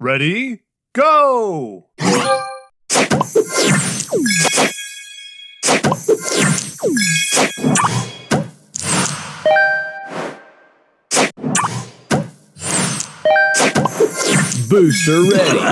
Ready? Go! Booster ready.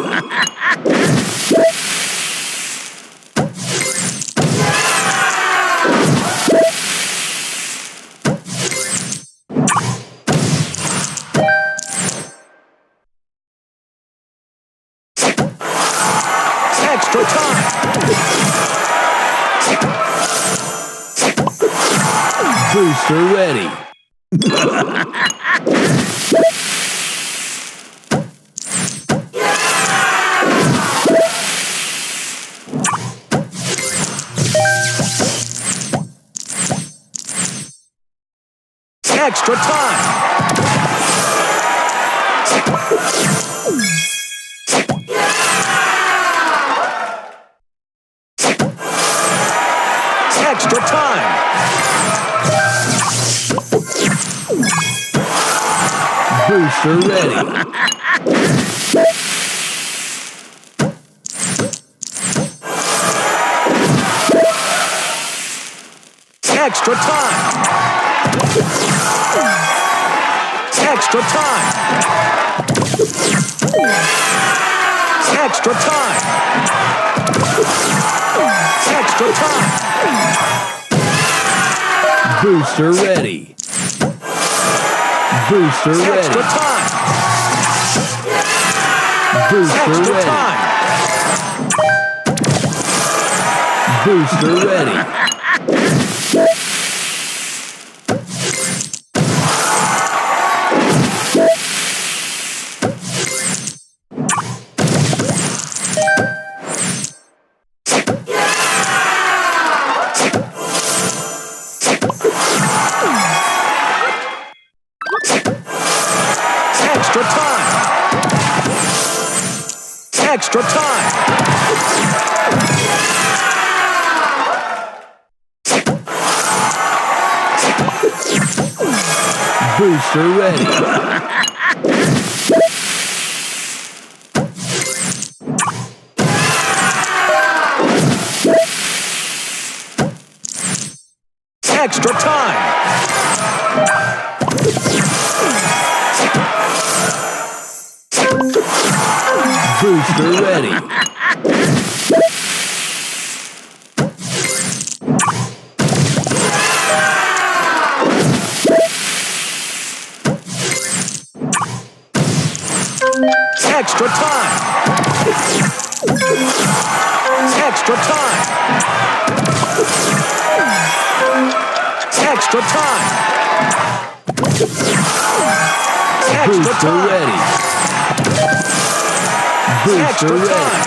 Extra time. Booster ready. Extra time. Extra time. Booster ready. Extra time. Extra time. Extra time. Extra time. Booster ready. Booster ready. Extra time. Booster Extra ready. time. Booster ready. Extra time. Extra time. Booster ready. Extra time. Booster ready. Extra time. Extra time. Extra time. Extra Booster time. ready. Booster Extra ready. time.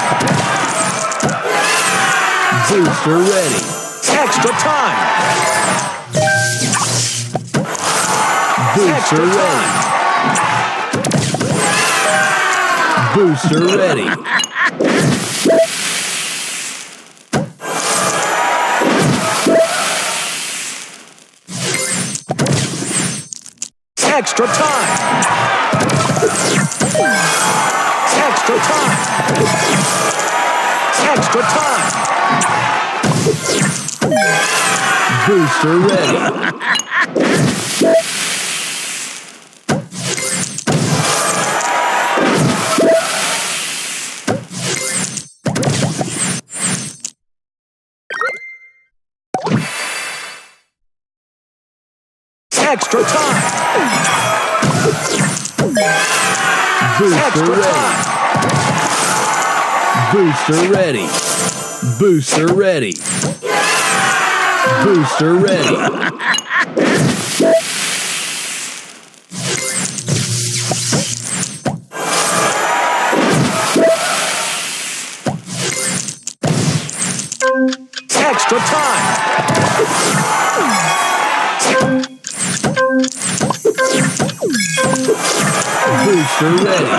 Booster ready. Extra time. Booster Extra ready. time. Booster ready. Extra time. Extra time. Extra time. Booster ready. Extra time. Booster Extra ready. time. Booster ready. Booster ready. Booster ready. Extra time. Booster ready.